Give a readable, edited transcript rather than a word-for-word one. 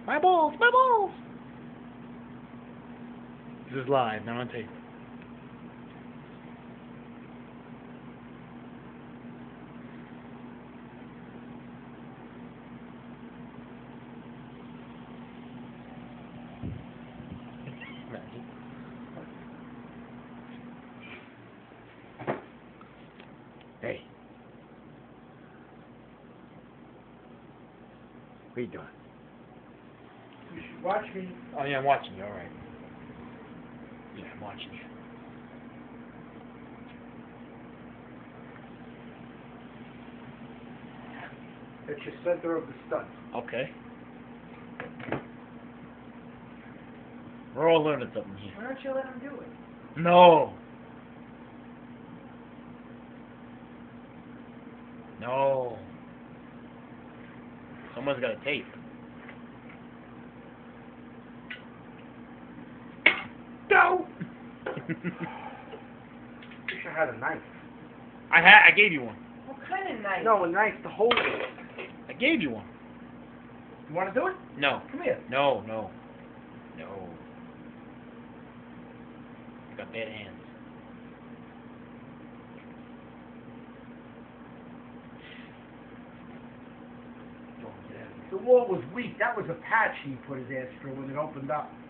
My balls, my balls. This is live, not on tape. Imagine. Hey. What are you doing? You should watch me. Oh yeah, I'm watching you, alright. Yeah, I'm watching you. That's your center of the stud. Okay. We're all learning something here. Why don't you let him do it? No. No. Someone's got a tape. No! Wish I had a knife. I gave you one. What kind of knife? No, a knife to hold it. I gave you one. You want to do it? No. Come here. No. I got bad hands. The wall was weak. That was a patch he put his ass through when it opened up.